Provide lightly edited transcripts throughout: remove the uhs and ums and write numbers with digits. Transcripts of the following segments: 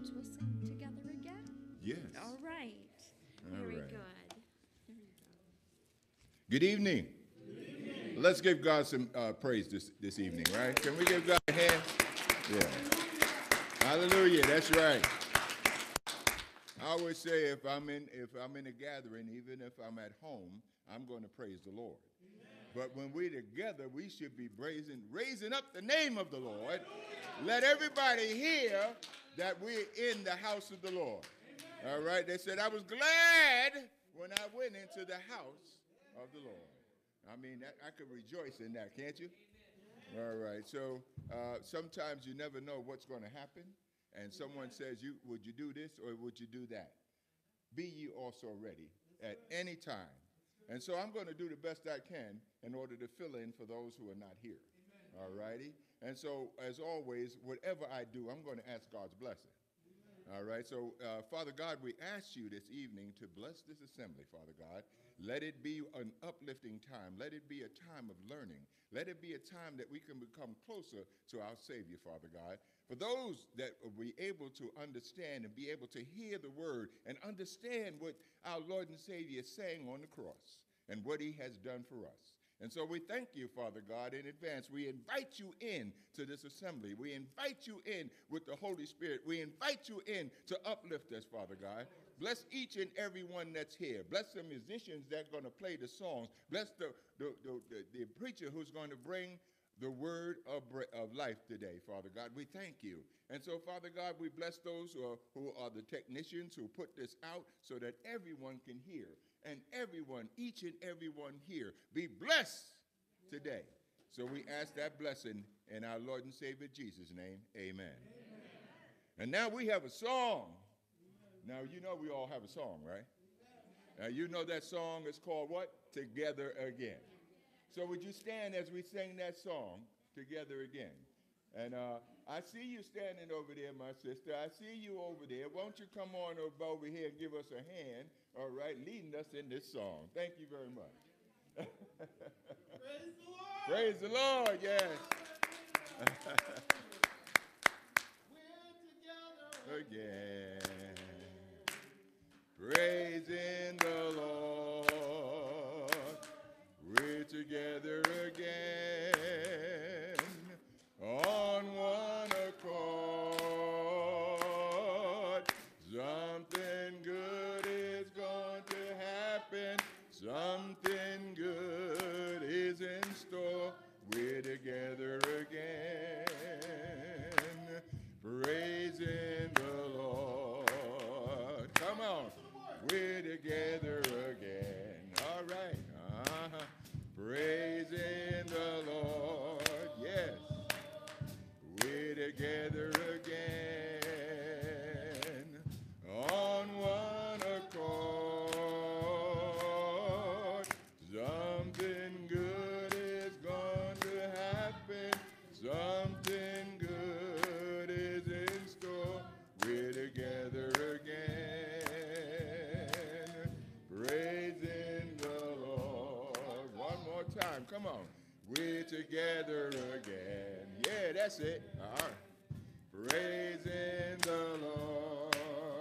Perhaps we'll sing together again? Yes. All right. Very good. Here we go. Good evening. Let's give God some praise this evening, right? Can we give God a hand? Yeah. Hallelujah. That's right. I always say if I'm in a gathering, even if I'm at home, I'm going to praise the Lord. But when we're together, we should be raising up the name of the Lord. Let everybody hear that we're in the house of the Lord. All right? They said, I was glad when I went into the house of the Lord. I mean, I could rejoice in that, can't you? All right. So sometimes you never know what's going to happen. And someone says, would you do this or would you do that? Be ye also ready at any time. And so I'm going to do the best I can in order to fill in for those who are not here. Amen. All righty? And so, as always, whatever I do, I'm going to ask God's blessing. Amen. All right? So, Father God, we ask you this evening to bless this assembly, Father God. Let it be an uplifting time. Let it be a time of learning. Let it be a time that we can become closer to our Savior, Father God. For those that will be able to understand and be able to hear the word and understand what our Lord and Savior is saying on the cross and what he has done for us. And so we thank you, Father God, in advance. We invite you in to this assembly. We invite you in with the Holy Spirit. We invite you in to uplift us, Father God. Bless each and every one that's here. Bless the musicians that are going to play the songs. Bless the preacher who's going to bring the word of life today, Father God. We thank you. And so, Father God, we bless those who are the technicians who put this out so that everyone can hear. And everyone, each and every one here, be blessed today. So we ask that blessing in our Lord and Savior Jesus' name. Amen. Amen. And now we have a song. Now, you know we all have a song, right? Now, you know that song is called what? Together Again. So would you stand as we sing that song, Together Again? And I see you standing over there, my sister. I see you over there. Won't you come on over here and give us a hand, all right, leading us in this song. Thank you very much. Praise the Lord. Praise the Lord, yes. We're together again. Praising the Lord. We're together again on one accord. Something good is going to happen. Something good is in store. We're together again, praising the Lord. Come on. We're together again. All right. Praising the Lord, yes. We're together again on one accord. Something good is going to happen. Something good is in store. We're together again, praising the Lord. One more time, come on. We're together again. Yeah, that's it. All right. Praising the Lord.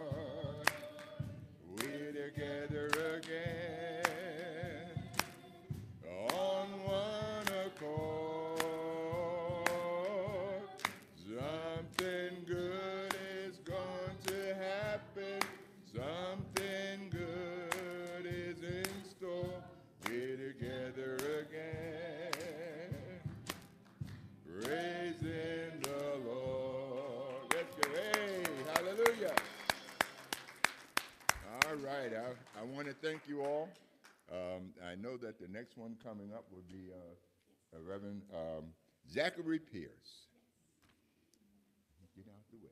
We're together again on one accord. Something good is going to happen. Something good is in store. We're together again, praising the Lord. Let's go. Hey, hallelujah. All right. I want to thank you all. I know that the next one coming up would be Reverend Zachary Pierce. Get out the way.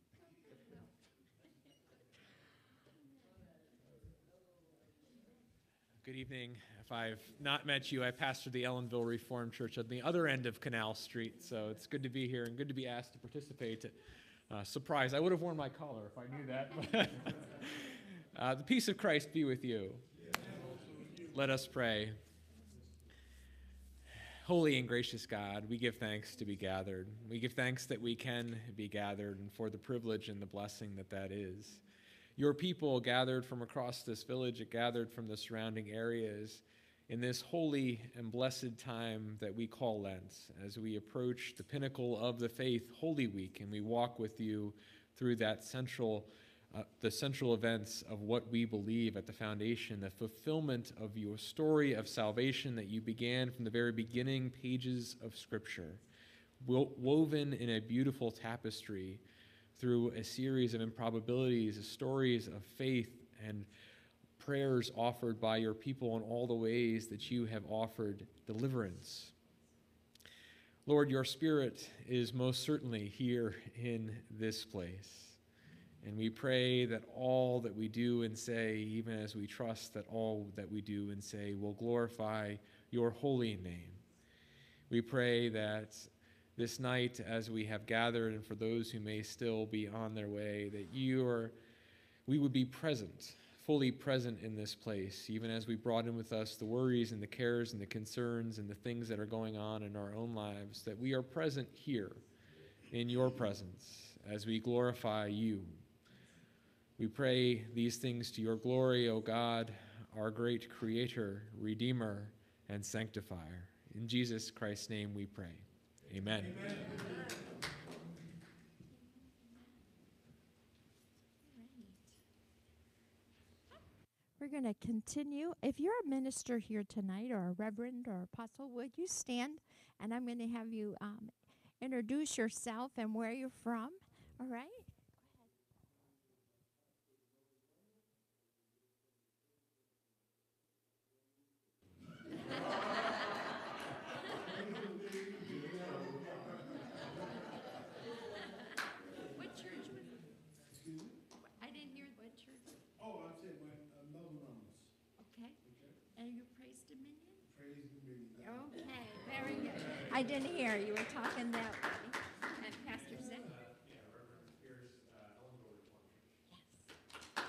Good evening. If I've not met you, I pastor the Ellenville Reformed Church on the other end of Canal Street, so it's good to be here and good to be asked to participate. Surprise, I would have worn my collar if I knew that. The peace of Christ be with you. Let us pray. Holy and gracious God, we give thanks to be gathered. We give thanks that we can be gathered and for the privilege and the blessing that that is. Your people gathered from across this village, gathered from the surrounding areas in this holy and blessed time that we call Lent, as we approach the pinnacle of the faith, Holy Week, and we walk with you through that the central events of what we believe at the foundation, the fulfillment of your story of salvation that you began from the very beginning pages of Scripture, woven in a beautiful tapestry through a series of improbabilities, stories of faith and prayers offered by your people in all the ways that you have offered deliverance. Lord, your Spirit is most certainly here in this place. And we pray that all that we do and say, even as we trust that all that we do and say will glorify your holy name. We pray that this night, as we have gathered, and for those who may still be on their way, that we would be present, fully present in this place, even as we brought in with us the worries and the cares and the concerns and the things that are going on in our own lives, that we are present here in your presence as we glorify you. We pray these things to your glory, O God, our great Creator, Redeemer, and Sanctifier. In Jesus Christ's name we pray. Amen. Amen. We're going to continue. If you're a minister here tonight, or a reverend or apostle, would you stand? And I'm going to have you introduce yourself and where you're from. All right? What church was it? I didn't hear what church. Oh, I said Melvin. Okay. And you praise Dominion? Praise Dominion. Okay, very good. I didn't hear. You were talking that way. And Pastor Zach? Reverend Pierce, Ellenville Churches. Yes.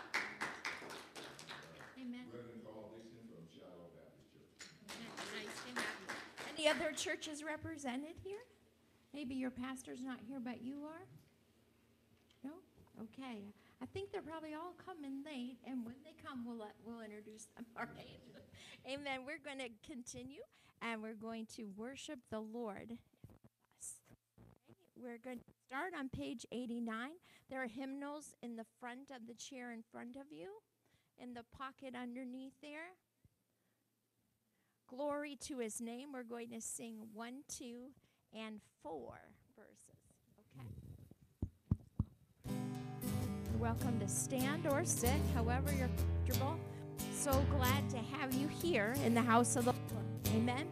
Amen. Reverend Carl Dixon from Shiloh Baptist Church. Nice to have you. Any other churches represented here? Maybe your pastor's not here, but you are? No? Okay. I think they're probably all coming late, and when they come, we'll introduce them. All right. Amen. We're going to continue, and we're going to worship the Lord. We're going to start on page 89. There are hymnals in the front of the chair in front of you, in the pocket underneath there. Glory to his name. We're going to sing 1, 2, and 4 verses. Okay? You're welcome to stand or sit, however you're comfortable. So glad to have you here in the house of the Lord. Amen.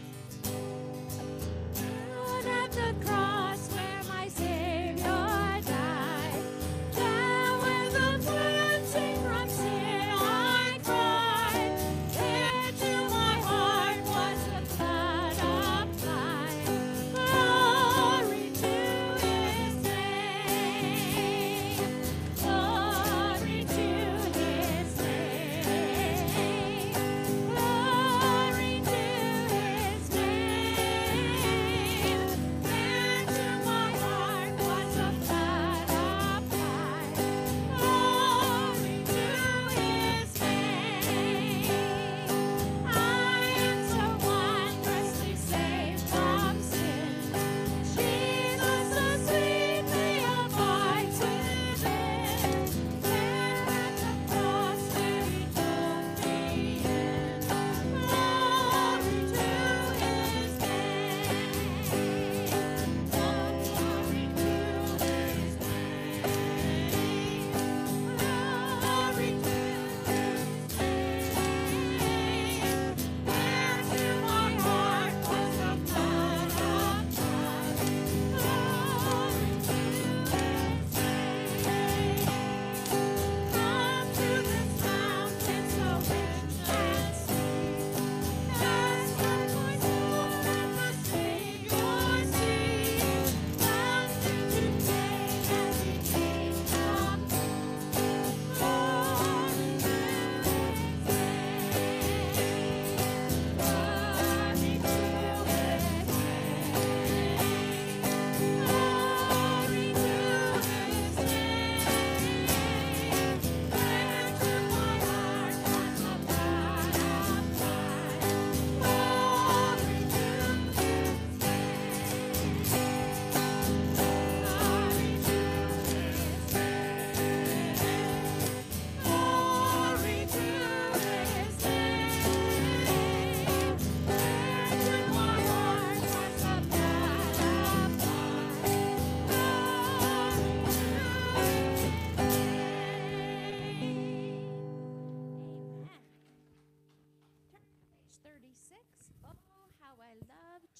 Out at the cross where my Savior died, there was a cleansing from sin I cried. There to my heart was the blood applied. Glory to his name. Glory to his name. Glory to his name.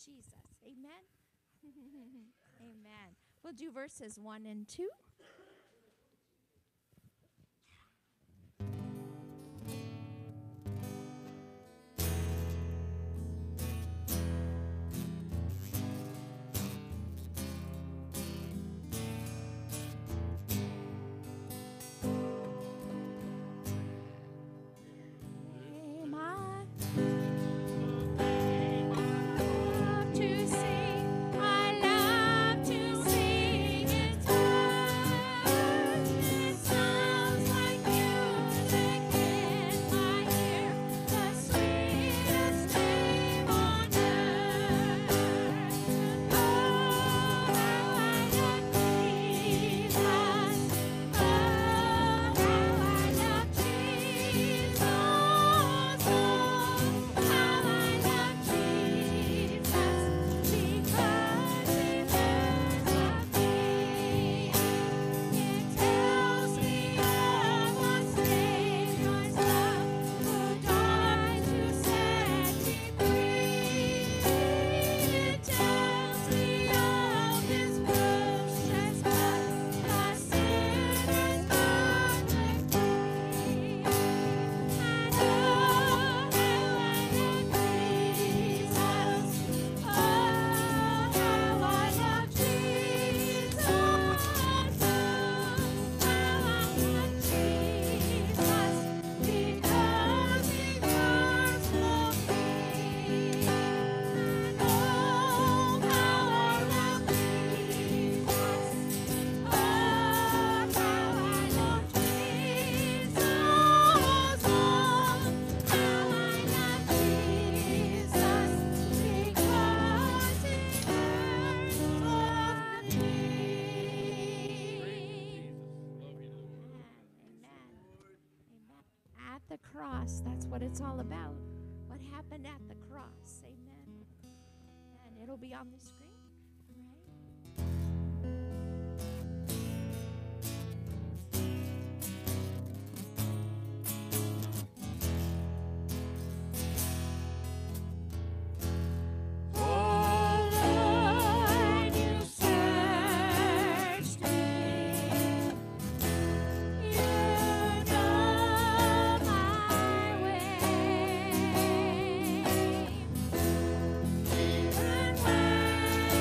Jesus. Amen. Amen. We'll do verses 1 and 2. The cross, that's what it's all about. What happened at the cross. Amen. And it'll be on the screen, right?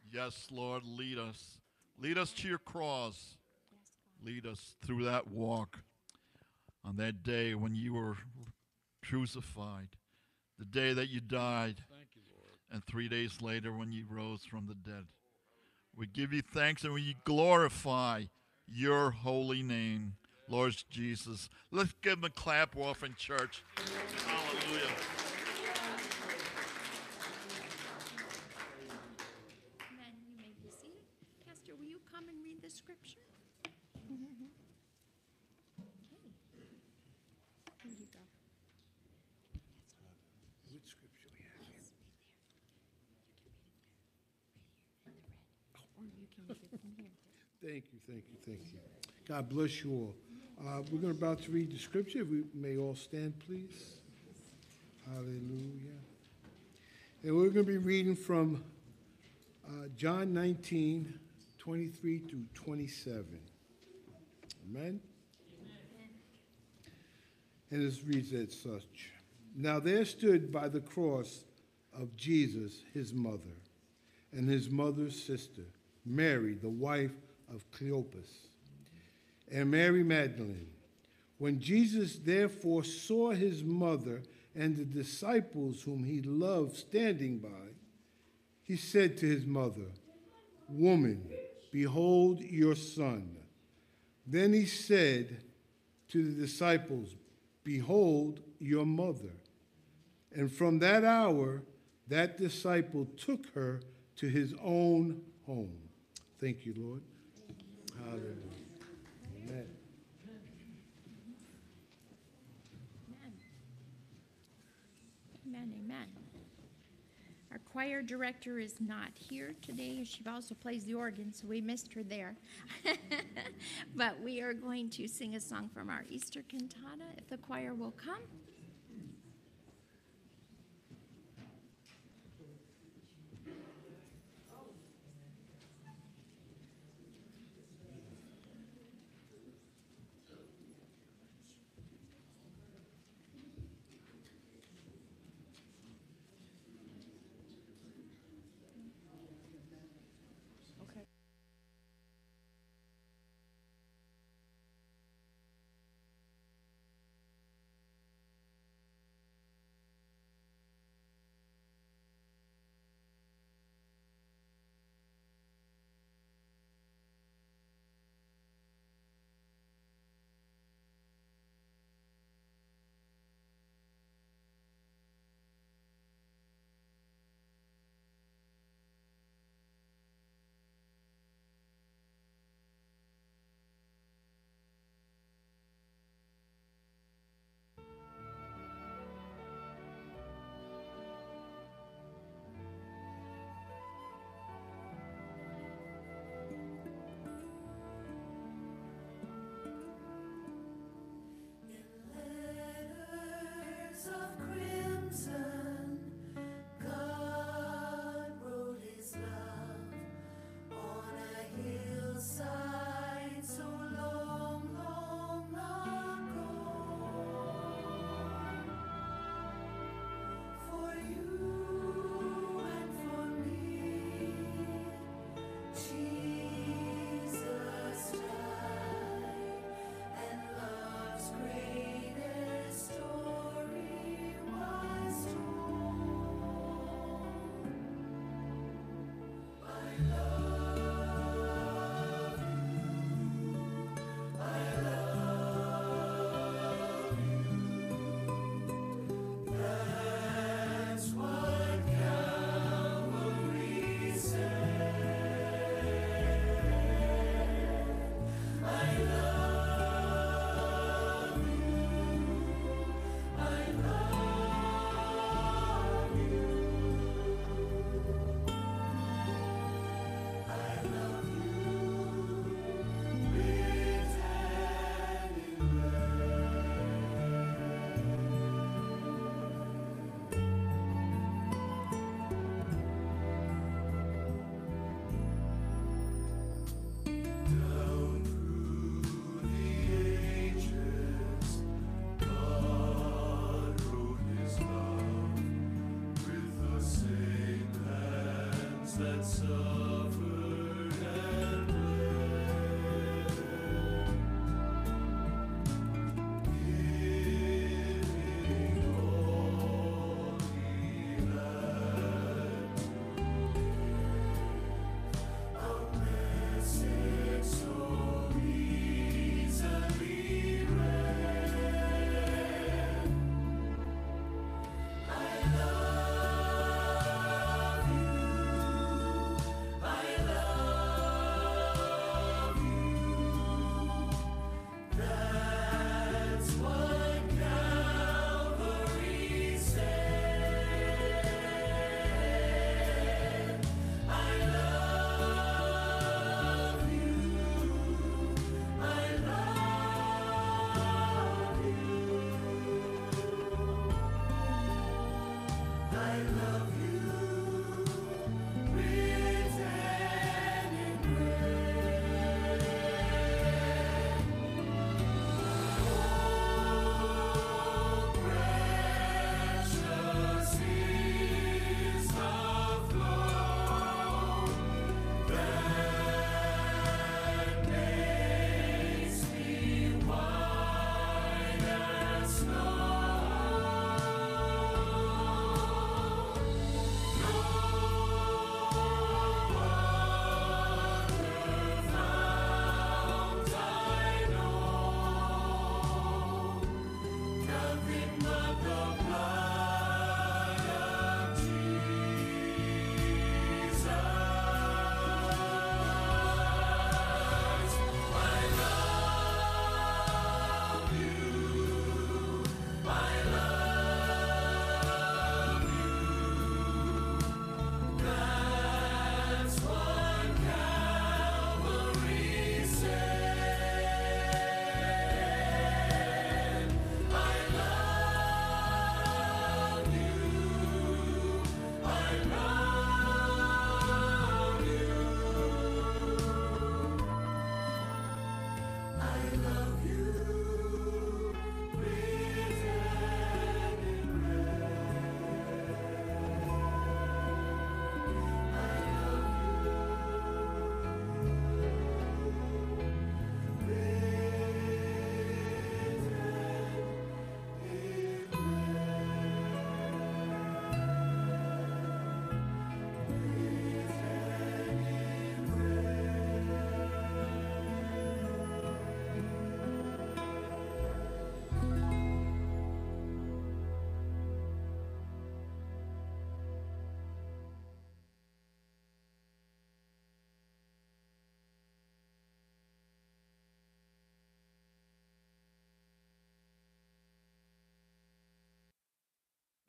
Yes, Lord, lead us. Lead us to your cross. Lead us through that walk on that day when you were crucified, the day that you died, and 3 days later when you rose from the dead. We give you thanks and we glorify your holy name, Lord Jesus. Let's give him a clap offering, church. Hallelujah. Amen. You may be seated. Pastor, will you come and read the scripture? Okay. Here you go. Which scripture we have here? Or you can read it from here. Thank you, thank you, thank you. God bless you all. We're about to read the scripture. We may all stand, please. Hallelujah. And we're going to be reading from John 19, 23 through 27. Amen? And this reads as such. Now there stood by the cross of Jesus his mother, and his mother's sister, Mary, the wife of Cleopas, and Mary Magdalene. When Jesus therefore saw his mother and the disciples whom he loved standing by, he said to his mother, Woman, behold your son. Then he said to the disciples, Behold your mother. And from that hour, that disciple took her to his own home. Thank you, Lord. Hallelujah. Amen. Amen, amen. Our choir director is not here today. She also plays the organ, so we missed her there. But we are going to sing a song from our Easter cantata, if the choir will come. that serve.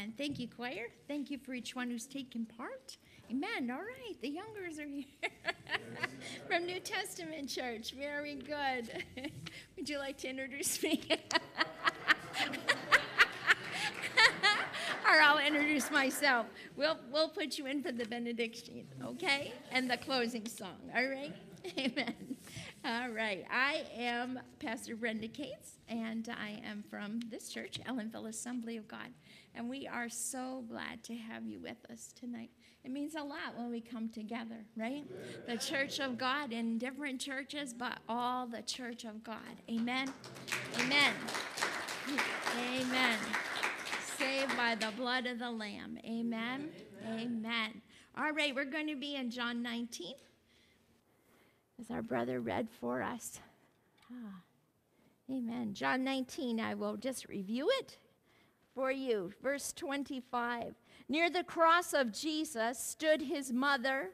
Amen. Thank you, choir. Thank you for each one who's taken part. Amen. All right, the youngers are here from New Testament Church. Very good. Would you like to introduce me? Or I'll introduce myself. We'll put you in for the benediction, okay? And the closing song, all right? Amen. All right. I am Pastor Brenda Cates, and I am from this church, Ellenville Assembly of God. And we are so glad to have you with us tonight. It means a lot when we come together, right? The church of God in different churches, but all the church of God. Amen. Amen. Amen. Saved by the blood of the Lamb. Amen. Amen. All right, we're going to be in John 19, as our brother read for us. Amen. John 19, I will just review it for you. Verse 25. Near the cross of Jesus stood his mother's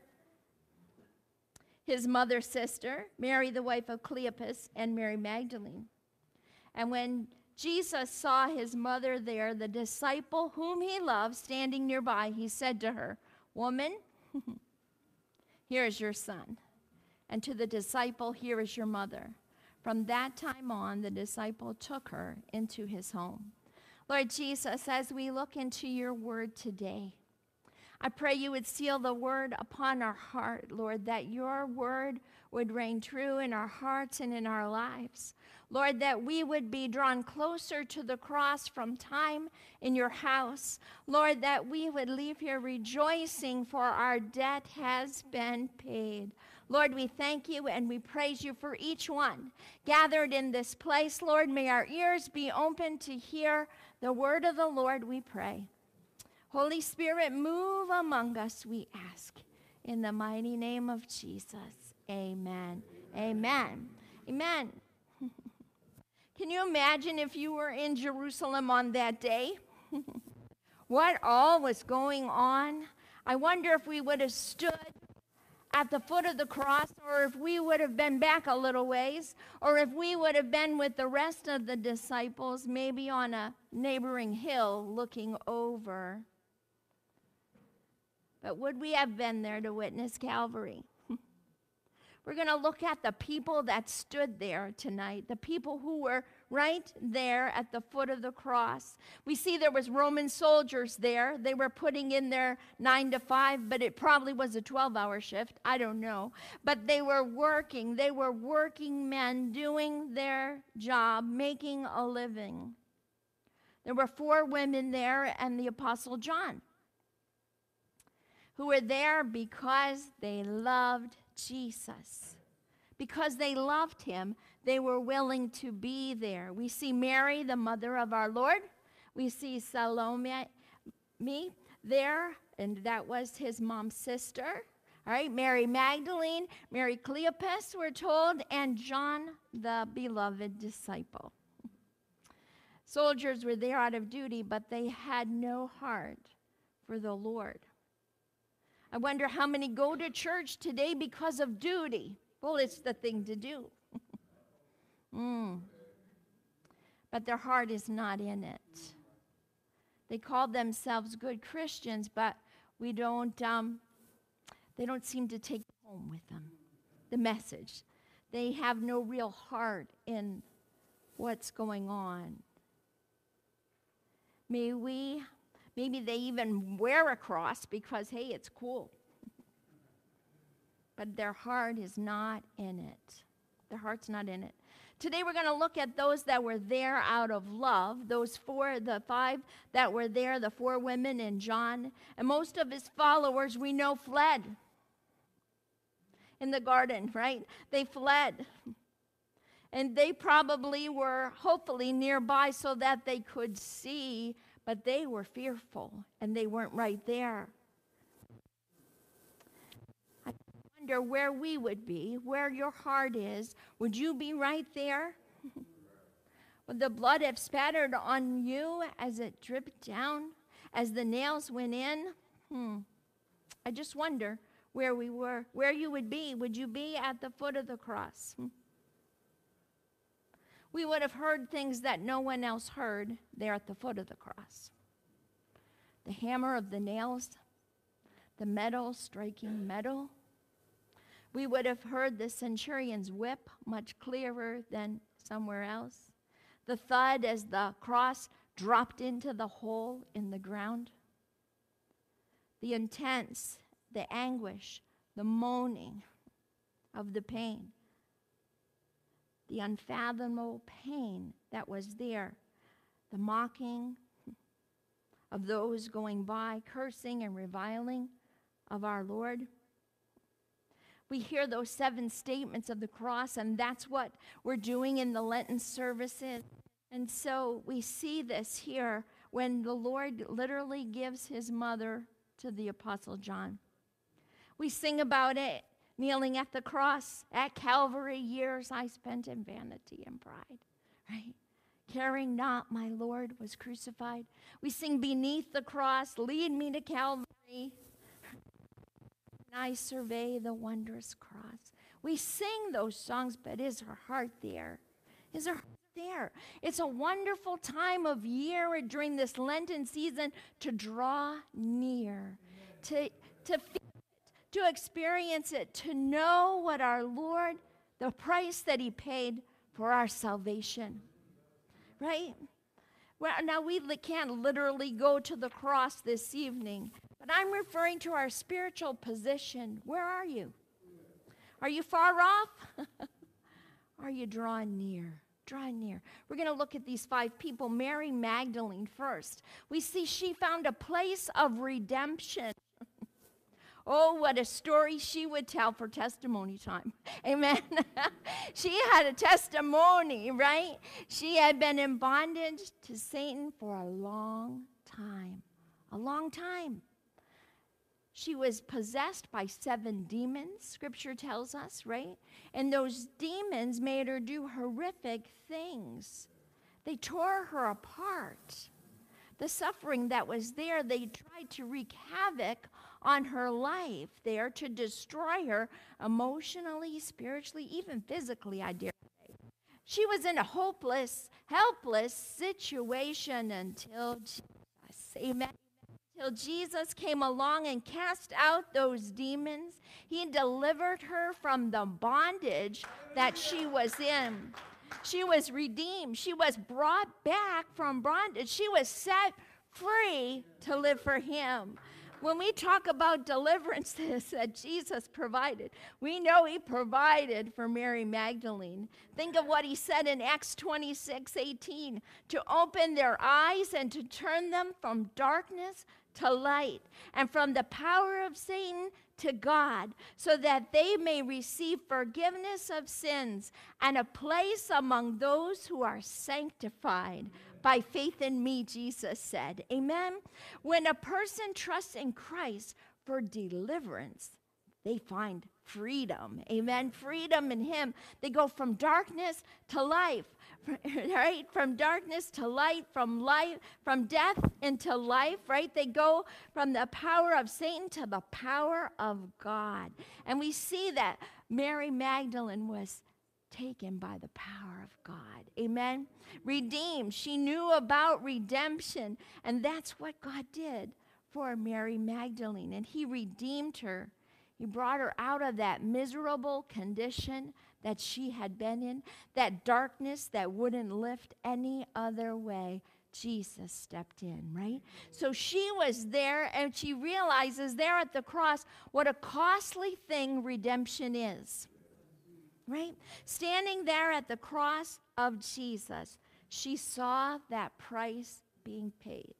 sister, Mary, the wife of Cleopas, and Mary Magdalene. And when Jesus saw his mother there, the disciple whom he loved, standing nearby, he said to her, "Woman, here is your son." And to the disciple, "Here is your mother." From that time on, the disciple took her into his home. Lord Jesus, as we look into your word today, I pray you would seal the word upon our heart, Lord, that your word would reign true in our hearts and in our lives. Lord, that we would be drawn closer to the cross from time in your house. Lord, that we would leave here rejoicing, for our debt has been paid. Lord, we thank you and we praise you for each one gathered in this place. Lord, may our ears be open to hear the word of the Lord, we pray. Holy Spirit, move among us, we ask. In the mighty name of Jesus, amen. Amen. Amen. Can you imagine if you were in Jerusalem on that day? What all was going on? I wonder if we would have stood at the foot of the cross, or if we would have been back a little ways, or if we would have been with the rest of the disciples, maybe on a neighboring hill looking over. But would we have been there to witness Calvary? We're going to look at the people that stood there tonight, the people who were right there at the foot of the cross. We see there was Roman soldiers there. They were putting in their 9 to 5, but it probably was a 12-hour shift. I don't know. But they were working. They were working men doing their job, making a living. There were 4 women there and the Apostle John, who were there because they loved Jesus. Because they loved him, they were willing to be there. We see Mary, the mother of our Lord. We see Salome there, and that was his mom's sister. All right, Mary Magdalene, Mary Cleopas, we're told, and John, the beloved disciple. Soldiers were there out of duty, but they had no heart for the Lord. I wonder how many go to church today because of duty. Well, it's the thing to do. But their heart is not in it. They call themselves good Christians, but they don't seem to take home with them the message. They have no real heart in what's going on. Maybe they even wear a cross because, hey, it's cool. But their heart is not in it. Their heart's not in it. Today we're going to look at those that were there out of love, the 5 that were there, the 4 women and John. And most of his followers, we know, fled in the garden, right? They fled. And they probably were hopefully nearby so that they could see, but they were fearful and they weren't right there. I wonder where we would be, where your heart is. Would you be right there? Would the blood have spattered on you as it dripped down, as the nails went in? I just wonder where we were, where you would be. Would you be at the foot of the cross? We would have heard things that no one else heard there at the foot of the cross. the hammer of the nails, the metal striking metal. We would have heard the centurion's whip much clearer than somewhere else. The thud as the cross dropped into the hole in the ground. The intense, the anguish, the moaning of the pain. The unfathomable pain that was there. The mocking of those going by, cursing and reviling of our Lord. We hear those 7 statements of the cross, and that's what we're doing in the Lenten services. And so we see this here when the Lord literally gives his mother to the Apostle John. We sing about it, kneeling at the cross at Calvary, years I spent in vanity and pride, right? Caring not, my Lord was crucified. We sing beneath the cross, lead me to Calvary. I survey the wondrous cross. We sing those songs, but is her heart there? Is her heart there? It's a wonderful time of year during this Lenten season to draw near, to feel it, to experience it, to know what our Lord, the price that he paid for our salvation. Right? Well, now we can't literally go to the cross this evening, but I'm referring to our spiritual position. Where are you? Are you far off? Are you drawing near? Drawing near. We're going to look at these 5 people. Mary Magdalene first. We see she found a place of redemption. Oh, what a story she would tell for testimony time. Amen. She had a testimony, right? She had been in bondage to Satan for a long time. A long time. She was possessed by 7 demons, Scripture tells us, right? And those demons made her do horrific things. They tore her apart. The suffering that was there, they tried to wreak havoc on her life there to destroy her emotionally, spiritually, even physically, I dare say. She was in a hopeless, helpless situation until Jesus, amen. Till Jesus came along and cast out those demons. He delivered her from the bondage that she was in. She was redeemed. She was brought back from bondage. She was set free to live for him. When we talk about deliverances that Jesus provided, we know he provided for Mary Magdalene. Think of what he said in Acts 26:18, to open their eyes and to turn them from darkness to light, and from the power of Satan to God, so that they may receive forgiveness of sins and a place among those who are sanctified by faith in me, Jesus said. Amen? When a person trusts in Christ for deliverance, they find freedom. Amen? Freedom in him. They go from darkness to life, right? From darkness to light, from death into life, right? They go from the power of Satan to the power of God. And we see that Mary Magdalene was taken by the power of God. Amen? Redeemed. She knew about redemption, and that's what God did for Mary Magdalene, and he redeemed her. He brought her out of that miserable condition that she had been in, that darkness that wouldn't lift any other way. Jesus stepped in, right? So she was there, and she realizes there at the cross what a costly thing redemption is, right? Standing there at the cross of Jesus, she saw that price being paid.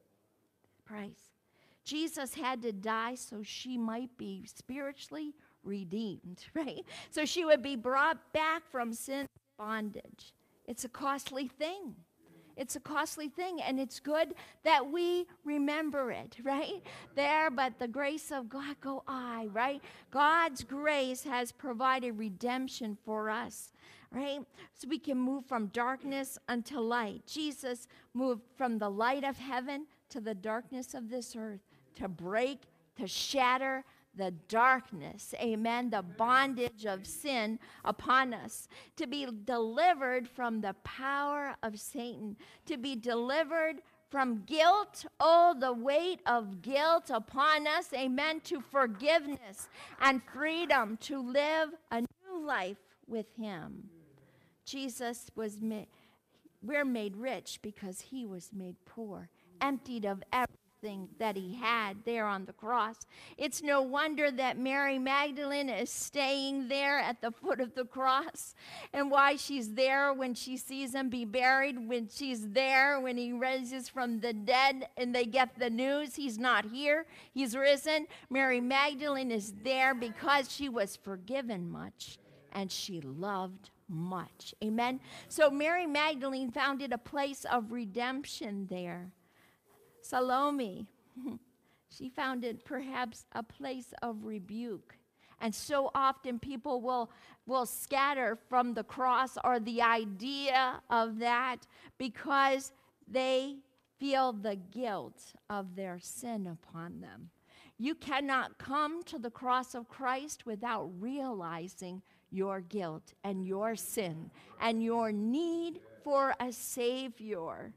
Price. Jesus had to die so she might be spiritually redeemed, right? So she would be brought back from sin bondage. It's a costly thing. It's a costly thing, and it's good that we remember it, right? There, but the grace of God go I, right? God's grace has provided redemption for us, right? So we can move from darkness unto light. Jesus moved from the light of heaven to the darkness of this earth, to break, to shatter the darkness, amen, the bondage of sin upon us, to be delivered from the power of Satan, to be delivered from guilt, oh, the weight of guilt upon us, amen, to forgiveness and freedom to live a new life with him. Jesus was we're made rich because he was made poor, emptied of everything that he had there on the cross. It's no wonder that Mary Magdalene is staying there at the foot of the cross, and why she's there when she sees him be buried, when she's there when he rises from the dead and they get the news he's not here, he's risen. Mary Magdalene is there because she was forgiven much and she loved much. Amen. So Mary Magdalene founded a place of redemption there. Salome, she founded perhaps a place of rebuke. And so often people will scatter from the cross or the idea of that because they feel the guilt of their sin upon them. You cannot come to the cross of Christ without realizing your guilt and your sin and your need for a Savior.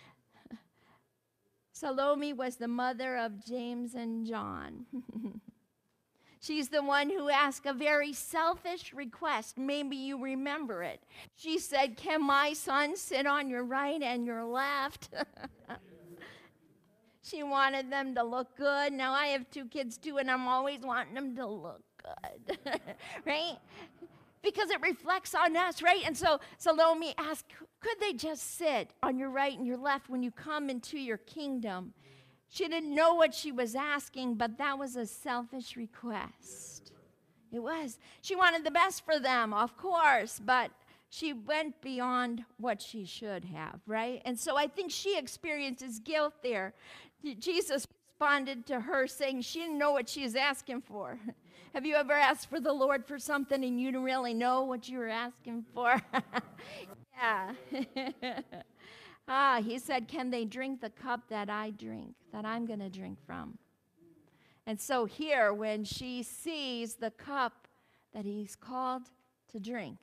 Salome was the mother of James and John. She's the one who asked a very selfish request. Maybe you remember it. She said, "Can my son sit on your right and your left?" She wanted them to look good. Now, I have 2 kids too, and I'm always wanting them to look good, right? Because it reflects on us, right? And so Salome asked, could they just sit on your right and your left when you come into your kingdom? She didn't know what she was asking, but that was a selfish request. It was. She wanted the best for them, of course, but she went beyond what she should have, right? And so I think she experiences guilt there. Jesus responded to her saying she didn't know what she was asking for. Have you ever asked for the Lord for something and you didn't really know what you were asking for? Yeah. He said, can they drink the cup that I drink, that I'm going to drink from? And so here, when she sees the cup that he's called to drink,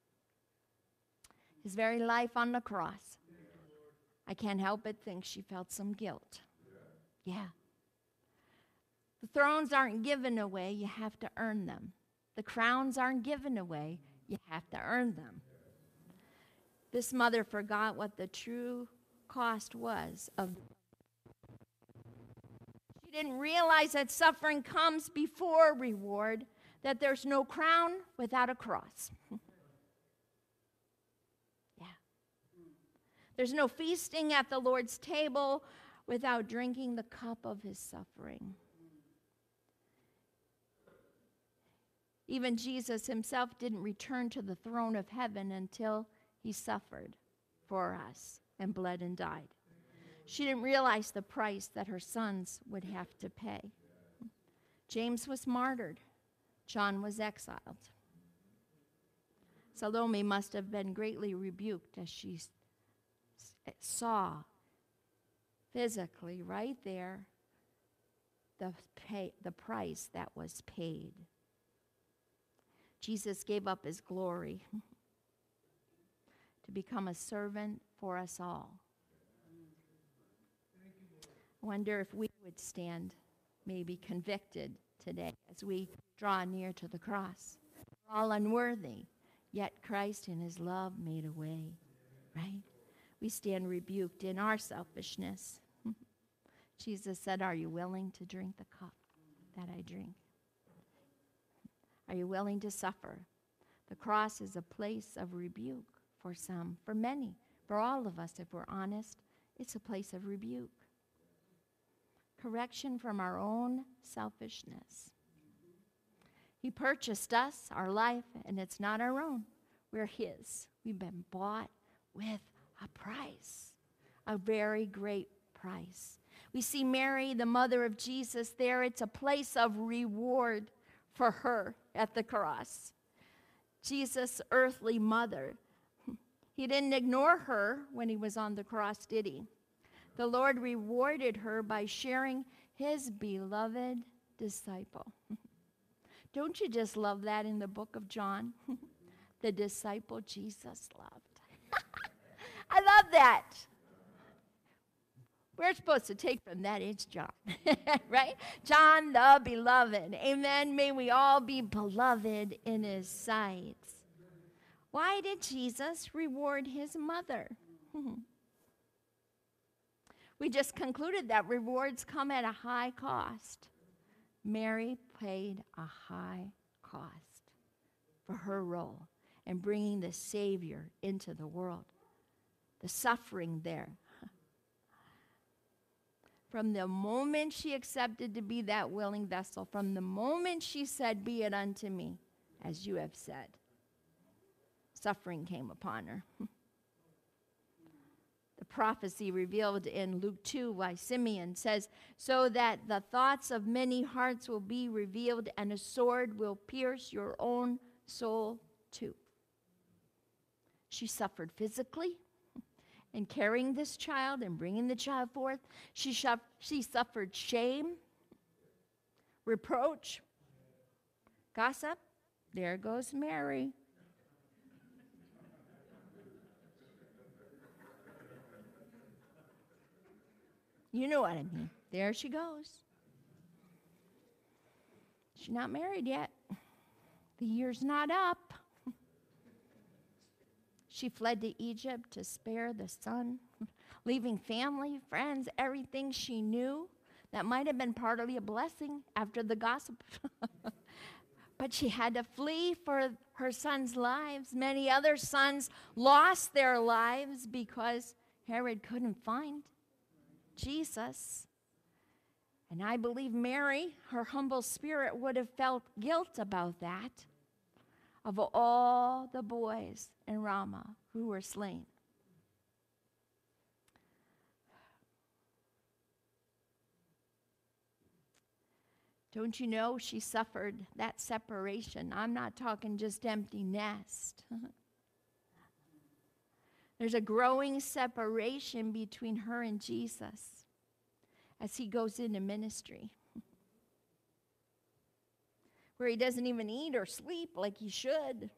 his very life on the cross, I can't help but think she felt some guilt. Yeah. The thrones aren't given away, you have to earn them. The crowns aren't given away, you have to earn them. This mother forgot what the true cost was of. She didn't realize that suffering comes before reward, that there's no crown without a cross. Yeah. There's no feasting at the Lord's table without drinking the cup of his suffering. Even Jesus himself didn't return to the throne of heaven until he suffered for us and bled and died. She didn't realize the price that her sons would have to pay. James was martyred. John was exiled. Salome must have been greatly rebuked as she saw physically right there the price that was paid. Jesus gave up his glory to become a servant for us all. I wonder if we would stand maybe convicted today as we draw near to the cross. We're all unworthy, yet Christ in his love made a way, right? We stand rebuked in our selfishness. Jesus said, are you willing to drink the cup that I drink? Are you willing to suffer? The cross is a place of rebuke for some, for many, for all of us, if we're honest. It's a place of rebuke. Correction from our own selfishness. He purchased us, our life, and it's not our own. We're his. We've been bought with a price, a very great price. We see Mary, the mother of Jesus, there. It's a place of reward for her at the cross. Jesus' earthly mother. He didn't ignore her when he was on the cross, did he? The Lord rewarded her by sharing his beloved disciple. Don't you just love that in the book of John? The disciple Jesus loved. I love that. We're supposed to take from that. It's John, right? John the beloved. Amen. May we all be beloved in his sight. Why did Jesus reward his mother? We just concluded that rewards come at a high cost. Mary paid a high cost for her role in bringing the Savior into the world. The suffering there. From the moment she accepted to be that willing vessel, from the moment she said, "Be it unto me, as you have said," suffering came upon her. The prophecy revealed in Luke 2 by Simeon says, "So that the thoughts of many hearts will be revealed, and a sword will pierce your own soul too." She suffered physically in carrying this child and bringing the child forth. She suffered shame, reproach, gossip. There goes Mary. You know what I mean. There she goes. She's not married yet. The year's not up. She fled to Egypt to spare the son, leaving family, friends, everything she knew. That might have been partly a blessing after the gossip. But she had to flee for her son's lives. Many other sons lost their lives because Herod couldn't find Jesus. And I believe Mary, her humble spirit, would have felt guilt about that, of all the boys in Ramah who were slain. Don't you know she suffered that separation? I'm not talking just empty nest. There's a growing separation between her and Jesus as he goes into ministry, where he doesn't even eat or sleep like he should.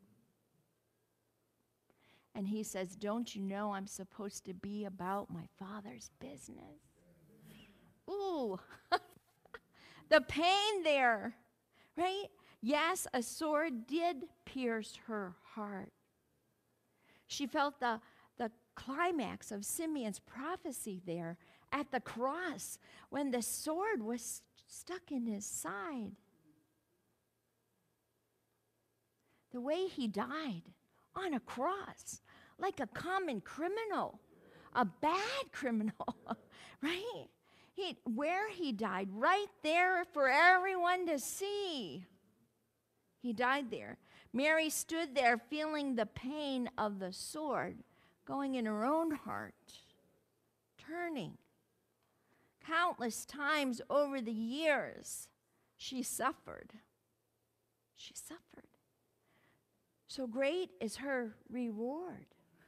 And he says, "Don't you know I'm supposed to be about my Father's business?" Ooh, the pain there, right? Yes, a sword did pierce her heart. She felt the climax of Simeon's prophecy there at the cross when the sword was stuck in his side. The way he died on a cross, like a common criminal, a bad criminal, right? Where he died, right there for everyone to see. He died there. Mary stood there feeling the pain of the sword going in her own heart, turning. Countless times over the years, she suffered. She suffered. So great is her reward.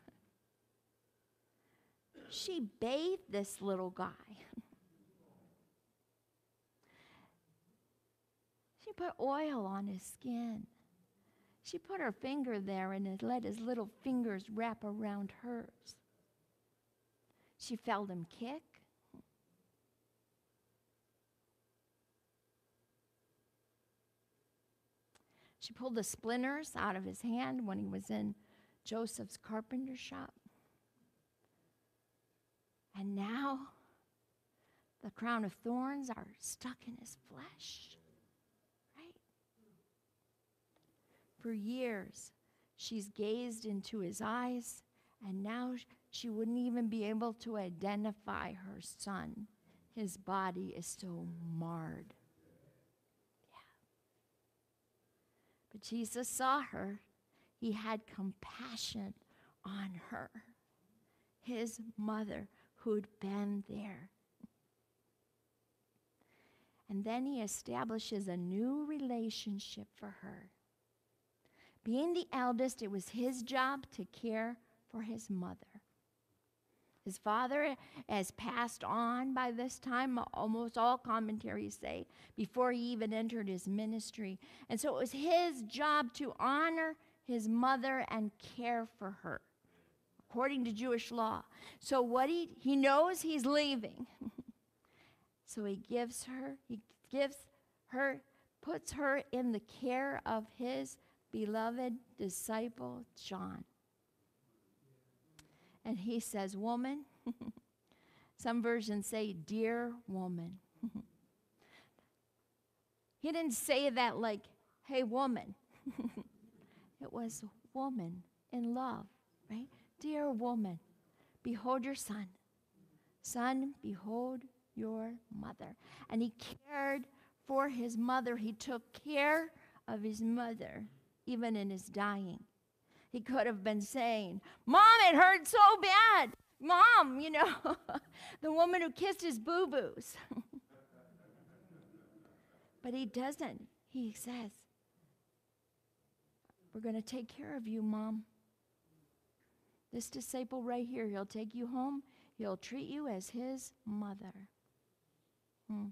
She bathed this little guy. She put oil on his skin. She put her finger there and let his little fingers wrap around hers. She felt him kick. She pulled the splinters out of his hand when he was in Joseph's carpenter shop. And now the crown of thorns are stuck in his flesh. Right? For years, she's gazed into his eyes, and now she wouldn't even be able to identify her son. His body is so marred. But Jesus saw her. He had compassion on her, his mother who'd been there. And then he establishes a new relationship for her. Being the eldest, it was his job to care for his mother. His father has passed on by this time, almost all commentaries say, before he even entered his ministry. And so it was his job to honor his mother and care for her, according to Jewish law. So what he knows he's leaving. So he puts her in the care of his beloved disciple, John. And he says, woman, some versions say, dear woman. He didn't say that like, hey, woman. It was woman in love, right? Dear woman, behold your son. Son, behold your mother. And he cared for his mother. He took care of his mother, even in his dying. He could have been saying, Mom, it hurt so bad. Mom, the woman who kissed his boo-boos. But he doesn't. He says, we're going to take care of you, Mom. This disciple right here, he'll take you home. He'll treat you as his mother. Yeah.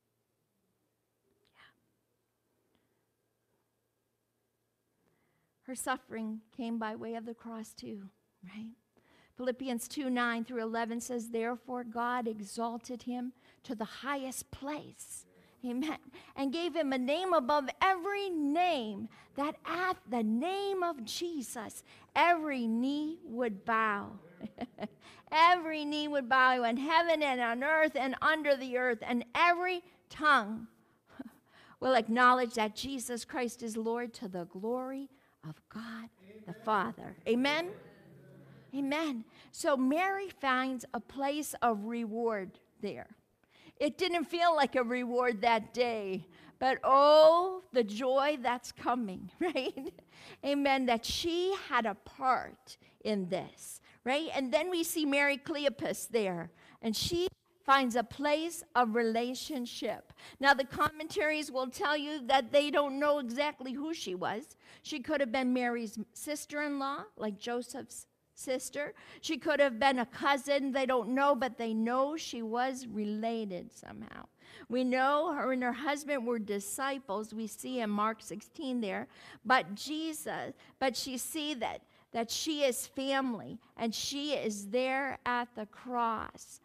Her suffering came by way of the cross too, right? Philippians 2:9 through 11 says, therefore God exalted him to the highest place. Amen. And gave him a name above every name, that at the name of Jesus, every knee would bow. Every knee would bow in heaven and on earth and under the earth, and every tongue will acknowledge that Jesus Christ is Lord, to the glory of God the Father. Amen? Amen. So Mary finds a place of reward there. It didn't feel like a reward that day, but oh, the joy that's coming, right? Amen, that she had a part in this, right? And then we see Mary Cleopas there, and she finds a place of relationship. Now, the commentaries will tell you that they don't know exactly who she was. She could have been Mary's sister-in-law, like Joseph's sister. She could have been a cousin. They don't know, but they know she was related somehow. We know her and her husband were disciples. We see in Mark 16 there. But she see that she is family, and she is there at the cross.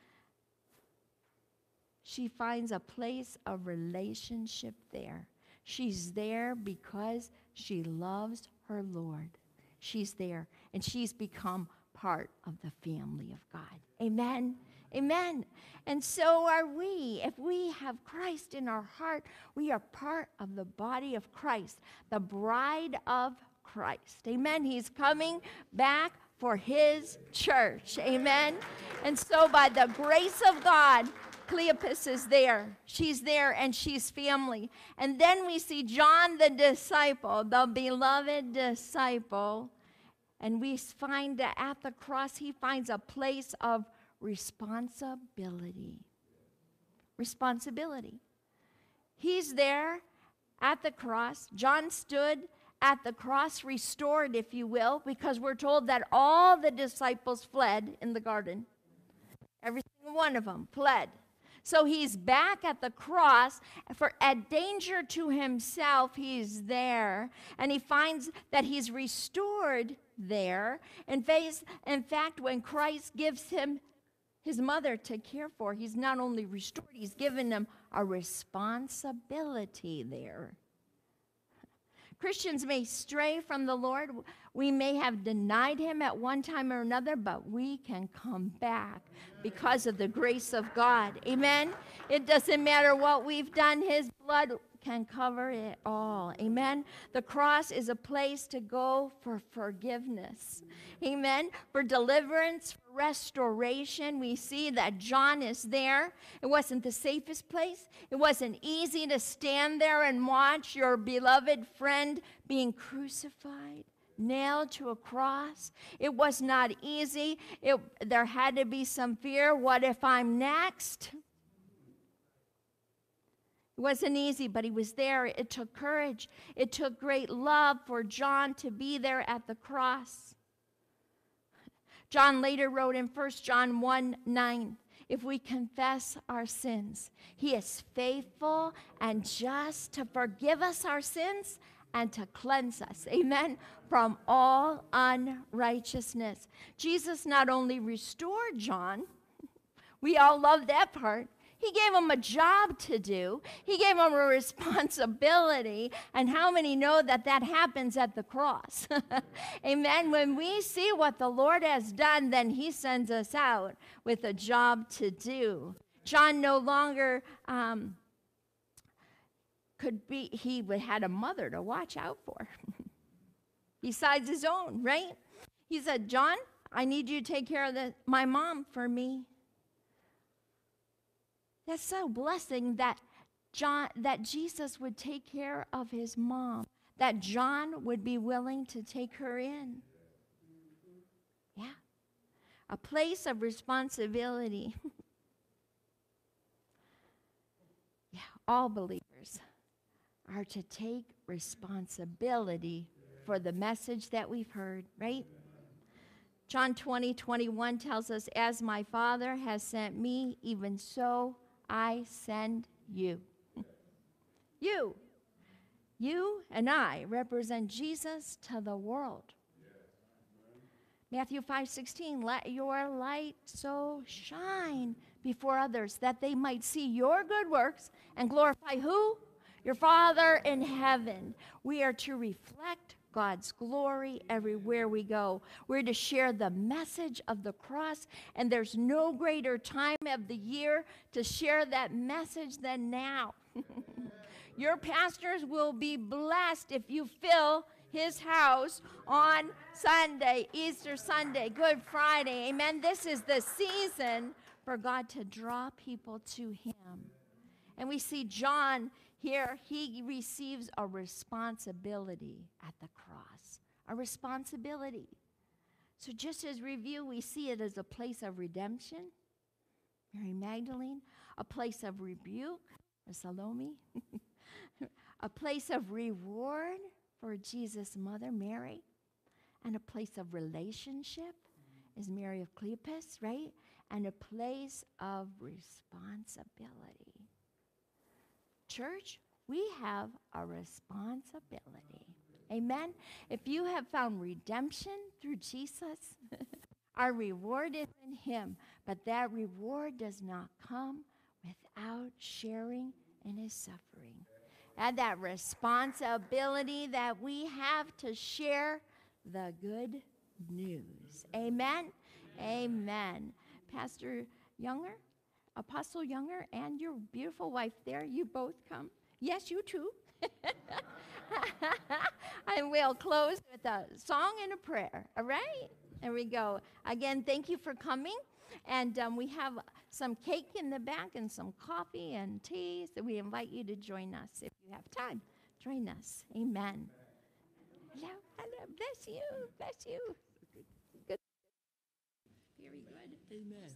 She finds a place of relationship there. She's there because she loves her Lord. She's there, and she's become part of the family of God. Amen? Amen. And so are we. If we have Christ in our heart, we are part of the body of Christ, the bride of Christ. Amen? He's coming back for his church. Amen? And so by the grace of God, Cleopas is there. She's there, and she's family. And then we see John the disciple, the beloved disciple. And we find that at the cross, he finds a place of responsibility. Responsibility. He's there at the cross. John stood at the cross, restored, if you will, because we're told that all the disciples fled in the garden. Every single one of them fled. So he's back at the cross. For at danger to himself, he's there. And he finds that he's restored there. In fact, when Christ gives him his mother to care for, he's not only restored, he's given him a responsibility there. Christians may stray from the Lord. We may have denied him at one time or another, but we can come back because of the grace of God. Amen? It doesn't matter what we've done. His blood can cover it all. Amen? The cross is a place to go for forgiveness. Amen? For deliverance, for restoration. We see that John is there. It wasn't the safest place. It wasn't easy to stand there and watch your beloved friend being crucified, nailed to a cross. It was not easy. There had to be some fear. What if I'm next? It wasn't easy, but he was there. It took courage. It took great love for John to be there at the cross. John later wrote in 1 John 1:9, if we confess our sins, he is faithful and just to forgive us our sins and to cleanse us, amen, from all unrighteousness. Jesus not only restored John, we all love that part. He gave him a job to do. He gave him a responsibility. And how many know that that happens at the cross? Amen. When we see what the Lord has done, then he sends us out with a job to do. John no longer he had a mother to watch out for besides his own, right? He said, John, I need you to take care of my mom for me. That's so blessing that Jesus would take care of his mom, that John would be willing to take her in. Yeah. A place of responsibility. Yeah, all believers are to take responsibility for the message that we've heard, right? John 20:21 tells us, as my Father has sent me, even so I send you. You and I represent Jesus to the world. Matthew 5:16, let your light so shine before others that they might see your good works and glorify who? Your Father in heaven. We are to reflect God's glory everywhere we go. We're to share the message of the cross, and there's no greater time of the year to share that message than now. Your pastors will be blessed if you fill his house on Sunday, Easter Sunday, Good Friday. Amen. This is the season for God to draw people to him. And we see John here, he receives a responsibility at the cross, a responsibility. So just as review, we see it as a place of redemption, Mary Magdalene, a place of rebuke, for Salome, a place of reward for Jesus' mother, Mary, and a place of relationship is Mary of Cleopas, right? And a place of responsibility. Church, we have a responsibility. Amen? If you have found redemption through Jesus, our reward is in him. But that reward does not come without sharing in his suffering. And that responsibility that we have to share the good news. Amen? Amen. Pastor Younger, Apostle Younger, and your beautiful wife there, you both come. Yes, you too. And we'll close with a song and a prayer. All right? There we go. Again, thank you for coming. And we have some cake in the back and some coffee and tea. So we invite you to join us if you have time. Join us. Amen. Hello. Hello. Bless you. Bless you. Good. Very good. Amen.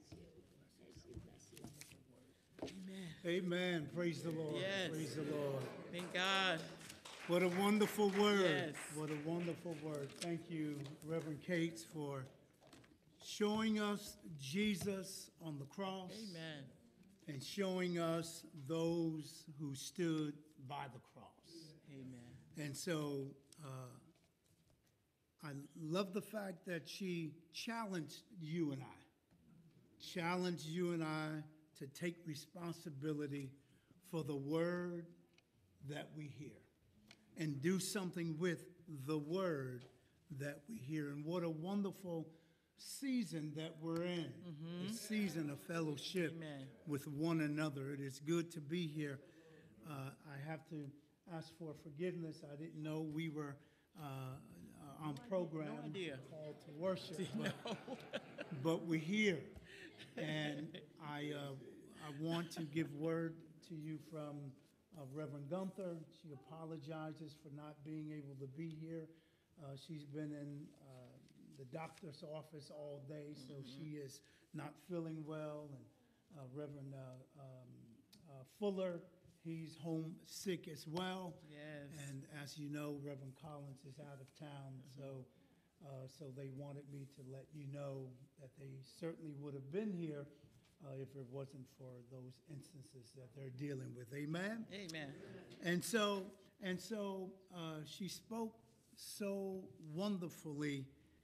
Amen. Praise the Lord. Yes. Praise the Lord. Thank God. What a wonderful word. Yes. What a wonderful word. Thank you, Reverend Cates, for showing us Jesus on the cross. Amen. And showing us those who stood by the cross. Amen. And so I love the fact that she challenged you and I to take responsibility for the word that we hear and do something with the word that we hear. And what a wonderful season that we're in, a season of fellowship with one another. It is good to be here. I have to ask for forgiveness. I didn't know we were on program, No idea. called to worship, but we're here. And I want to give word to you from Reverend Gunther. She apologizes for not being able to be here. She's been in the doctor's office all day, so she is not feeling well. And Reverend Fuller, he's home sick as well. Yes. And as you know, Reverend Collins is out of town, so they wanted me to let you know that they certainly would have been here if it wasn't for those instances that they're dealing with. Amen? Amen. And so And so she spoke so wonderfully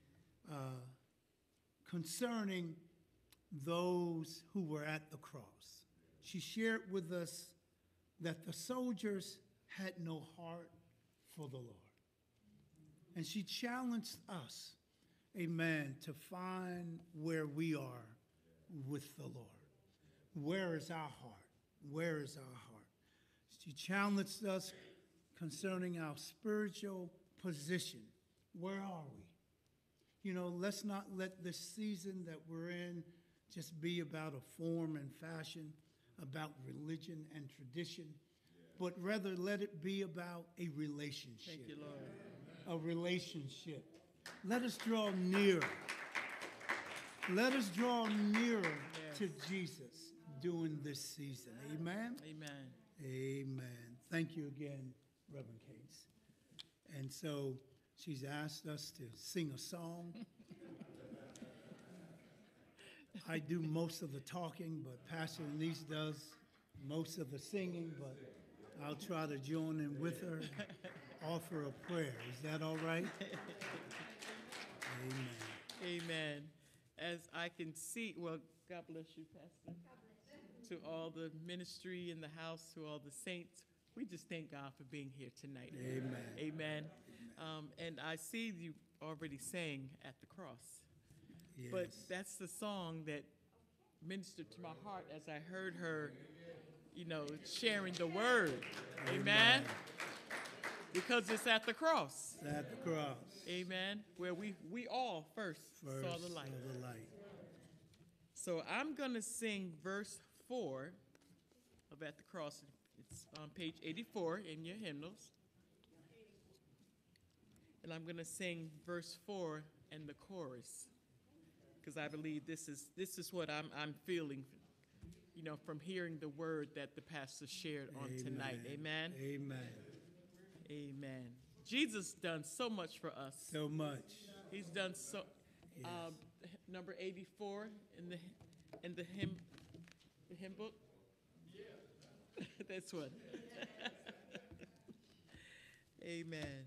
concerning those who were at the cross. She shared with us that the soldiers had no heart for the Lord. And she challenged us, amen, to find where we are with the Lord. Where is our heart? Where is our heart? She challenged us concerning our spiritual position. Where are we? You know, let's not let this season that we're in just be about a form and fashion, about religion and tradition, but rather let it be about a relationship. Thank you, Lord. A relationship. Let us draw nearer. Let us draw nearer to Jesus during this season. Amen? Amen. Amen. Thank you again, Reverend Case. And so she's asked us to sing a song. I do most of the talking, but Pastor Denise does most of the singing, but I'll try to join in with her and offer a prayer. Is that all right? Amen. Amen. As I can see, well, God bless you, Pastor. To all the ministry in the house, to all the saints, we just thank God for being here tonight. Amen. Amen. And I see you already sang At the Cross. Yes. But that's the song that ministered to my heart as I heard her, you know, sharing the word. Amen. Because it's at the cross. It's at the cross. Amen. Where we all first saw the light. Saw the light. So I'm going to sing verse 4 of At the Cross. It's on page 84 in your hymnals. And I'm going to sing verse 4 and the chorus, because I believe this is what I'm feeling, you know, from hearing the word that the pastor shared on tonight. Amen. Amen. Amen. Jesus done so much for us. So much. He's done so. Yes. Number 84 in the hymn book. Yeah. That's what. Amen.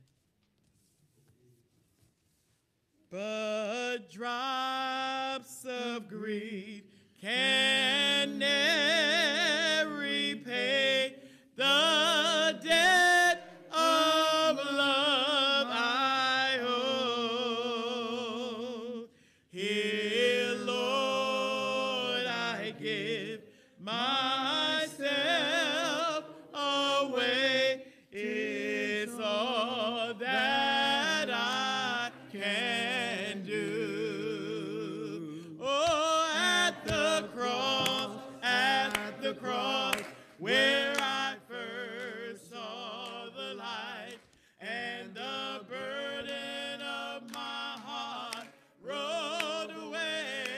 But drops of greed can never repay the debt of love I owe. Here, Lord, I give myself away. It's all that I can do. Oh, at the cross, where I first saw the light, and the burden of my heart rolled away.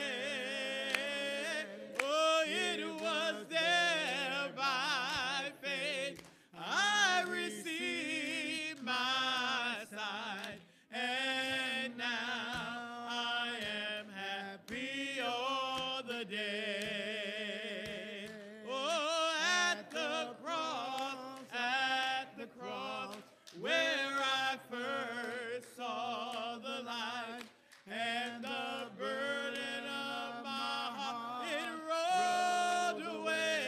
Oh, it was there by faith I received my sight, and now I am happy all the day. Oh, at the cross, where I first saw the light, and the burden of my heart, it rolled away.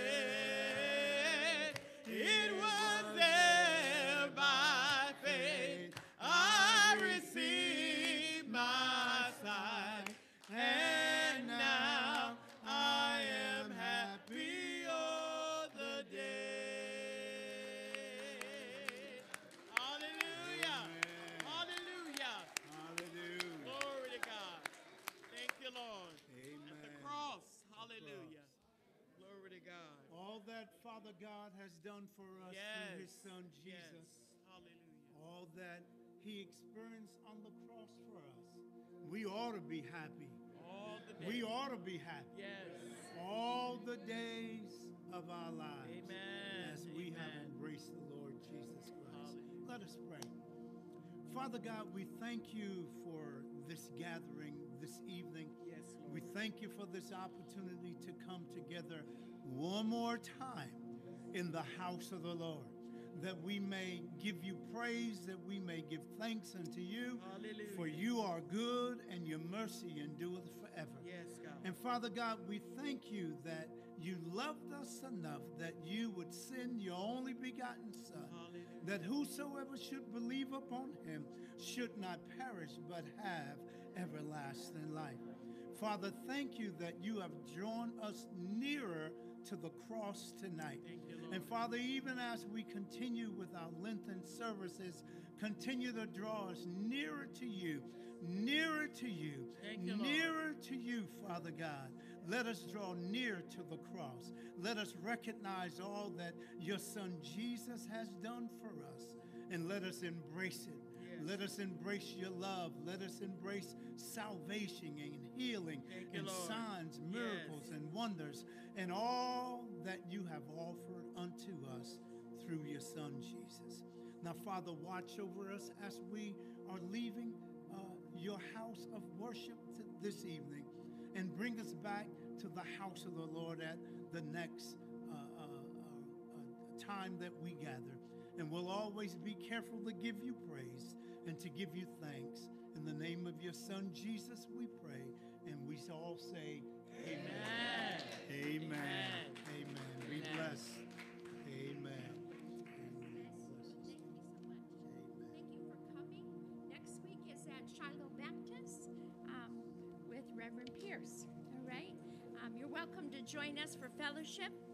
It was there by faith I received my sight, and now I am happy all the day. Hallelujah. Hallelujah. Hallelujah. Glory to God. Thank you, Lord. Amen. At the cross. Hallelujah. Glory to God. All that Father God has done for us through his son Jesus, Yes. Hallelujah. all that he experienced on the cross for us, we ought to be happy. All the We days. ought to be happy. Yes. All the days of our lives. Amen. As we have Amen. embraced the Lord Jesus Christ. Hallelujah. Let us pray. Father God, we thank you for this gathering this evening. Yes, Lord. We thank you for this opportunity to come together one more time in the house of the Lord. that we may give you praise, that we may give thanks unto you. Hallelujah. For you are good and your mercy endureth forever. Yes, God. And Father God, we thank you that you loved us enough that you would send your only begotten Son, Hallelujah. that whosoever should believe upon him should not perish but have everlasting life. Father, thank you that you have drawn us nearer to the cross tonight. Thank you, Lord. And Father, even as we continue with our Lenten services, continue to draw us nearer to you, nearer to you, Thank you, Lord. nearer to you, Father God. Let us draw near to the cross. Let us recognize all that your Son Jesus has done for us, and let us embrace it. Yes. Let us embrace your love. Let us embrace salvation and healing Thank you, and Lord. signs, miracles, Yes. and wonders, and all that you have offered unto us through your Son Jesus. Now, Father, watch over us as we are leaving your house of worship this evening, and bring us back to the house of the Lord at the next time that we gather. And we'll always be careful to give you praise and to give you thanks. In the name of your Son, Jesus, we pray. And we all say, amen. Amen. Amen. Amen. We Amen. bless. Amen. Thank you so much. Thank you for coming. Next week is at Shiloh Baptist with Reverend Pierce. All right? You're welcome to join us for fellowship.